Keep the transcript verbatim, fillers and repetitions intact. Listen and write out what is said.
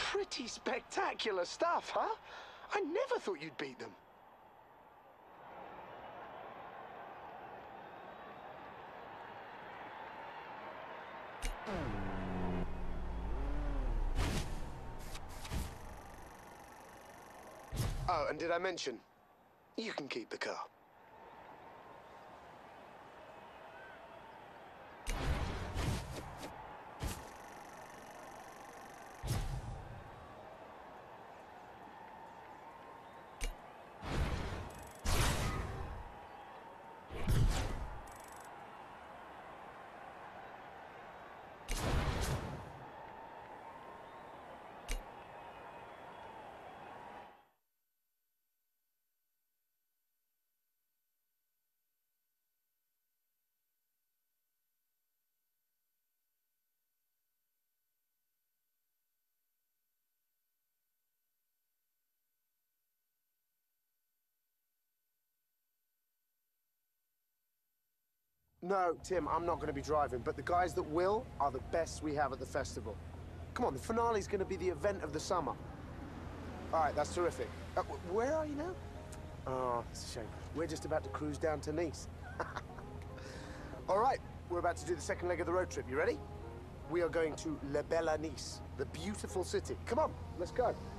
Pretty spectacular stuff, huh? I never thought you'd beat them. Oh, and did I mention, you can keep the car. No, Tim, I'm not going to be driving, but the guys that will are the best we have at the festival. Come on, the finale's going to be the event of the summer. All right, that's terrific. Uh, where are you now? Oh, it's a shame. We're just about to cruise down to Nice. All right, we're about to do the second leg of the road trip. You ready? We are going to La Bella Nice, the beautiful city. Come on, let's go.